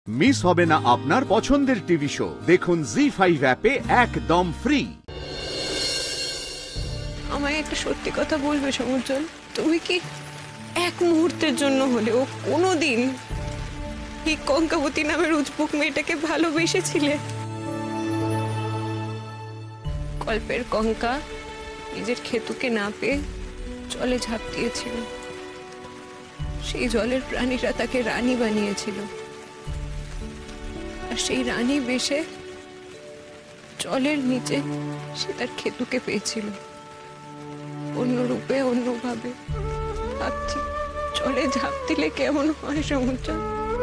Miss হবে না আপনার পছন্দের টিভি শো। দেখুন জি5 অ্যাপে একদম ফ্রি। আমায় একটা সত্যি কথা বলবে সমুজ্জ্বল, তুমি কি এক মুহূর্তের জন্য হলেও কোনোদিন এই কঙ্কাবতী নামের উজবুক মেয়েটাকে ভালোবেসেছিলে? গল্পের কঙ্কা নিজের খেতুকে না পেয়ে জলে ঝাঁপ দিয়েছিল। সেই জলের প্রাণীরা তাকে রানী বানিয়েছিল, আর সেই রানী বেশে জলের নিচে সে তার খেতুকে পেয়েছিল। অন্য রূপে অন্যভাবে ভাবছি জলে ঝাঁপ দিলে কেমন হয় সমুজ্জ্বল?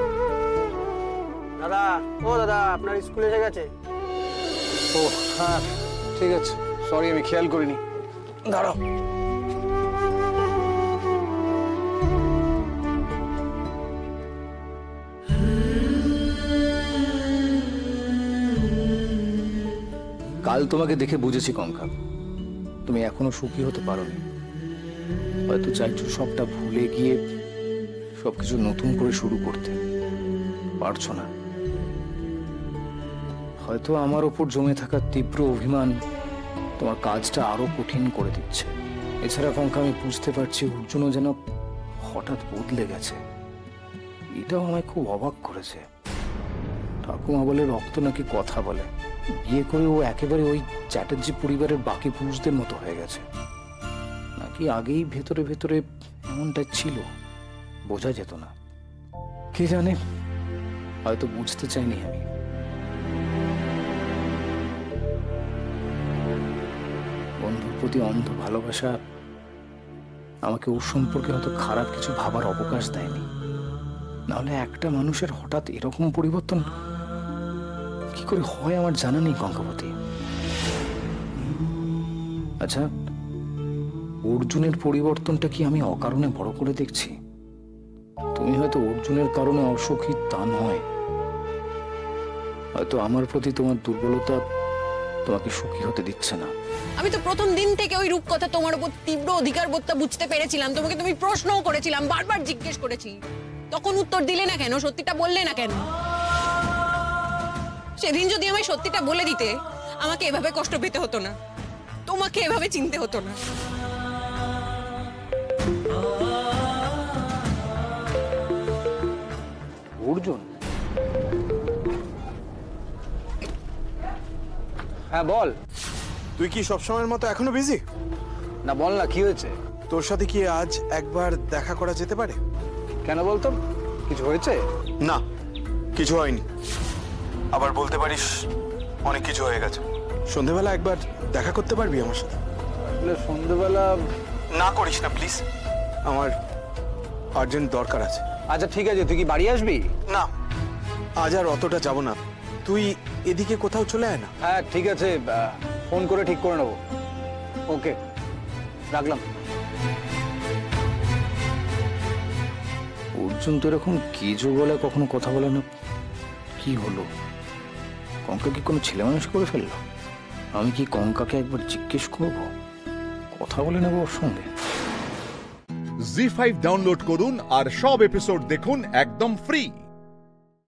দাদা, ও দাদা, আপনার স্কুল এসে গেছে। ও হ্যাঁ, ঠিক আছে, সরি আমি খেয়াল করিনি। দাঁড়াও। কাল তোমাকে দেখে বুঝেছি কঙ্কা, তুমি এখনো সুখী হতে পারোনি। হয়তো চাইছো সবটা ভুলে গিয়ে সবকিছু নতুন করে শুরু করতে পারছো না। হয়তো আমার ওপর জমে থাকা তীব্র অভিমান তোমার কাজটা আরো কঠিন করে দিচ্ছে। এছাড়া কঙ্কা, আমি বুঝতে পারছি অর্জুনও যেন হঠাৎ বদলে গেছে। এটাও আমায় খুব অবাক করেছে। ঠাকুমা বলে রক্ত নাকি কথা বলে। বিয়ে করে ও একেবারে ওই চ্যাটার্জি পরিবারের বাকি পুরুষদের মতো হয়ে গেছে, নাকি আগেই ভেতরে ভেতরে এমনটা ছিল, বোঝা যেত না। কে জানে, হয়তো বুঝতে চাইনি আমি। বন্ধুর প্রতি অন্ধ ভালোবাসা আমাকে ওর সম্পর্কে হয়তো খারাপ কিছু ভাবার অবকাশ দেয়নি। নাহলে একটা মানুষের হঠাৎ এরকম পরিবর্তন কি করে হয় আমার জানা নেই কঙ্কাবতী। আচ্ছা, অর্জুনের পরিবর্তনটা কি আমি অকারণে বড় করে দেখছি? তুমি হয়তো অর্জুনের কারণে অসুখী তা নয়, হয়তো আমার প্রতি তোমার দুর্বলতা তোমাকে সুখী হতে দিচ্ছে না। আমি তো প্রথম দিন থেকে ওই রূপকথা তোমার উপর তীব্র অধিকার বোধটা বুঝতে পেরেছিলাম। তোমাকে তুমি প্রশ্নও করেছিলাম, বারবার জিজ্ঞেস করেছি, তখন উত্তর দিলে না কেন? সত্যিটা বললে না কেন? সেদিন যদি আমায় সত্যিটা বলে দিতে, আমাকে এভাবে কষ্ট পেতে হতো না, তোমাকে এভাবে চিনতে হতো না। অর্জুন? হ্যাঁ বল। তুই কি সবসময়ের মতো এখনো বিজি? না বল না, কি হয়েছে? তোর সাথে কি আজ একবার দেখা করা যেতে পারে? কেন বলতো, কিছু হয়েছে? না, কিছু হয়নি। আবার বলতে পারিস অনেক কিছু হয়ে গেছে। সন্ধেবেলা একবার দেখা করতে পারবি আমার সাথে? সন্ধেবেলা? না করিস না প্লিজ, আমার আর্জেন্ট দরকার আছে। আচ্ছা ঠিক আছে, তুই কি বাড়ি আসবি? না, আজ আর অতটা যাব না। তুই এদিকে কোথাও চলে আয় না। হ্যাঁ ঠিক আছে, ফোন করে ঠিক করে নেবো। ওকে, রাখলাম। অর্জুন তো এরকম কেজো বলে কখনো কথা বলে না, কি হলো? কঙ্কা কি কোনো ছেলে মানুষ করে ফেললো? আমি কি কঙ্কাকে একবার জিজ্ঞেস করবো, কথা বলে নেবো ওর সঙ্গে। জি5 ডাউনলোড করুন আর সব এপিসোড দেখুন একদম ফ্রি।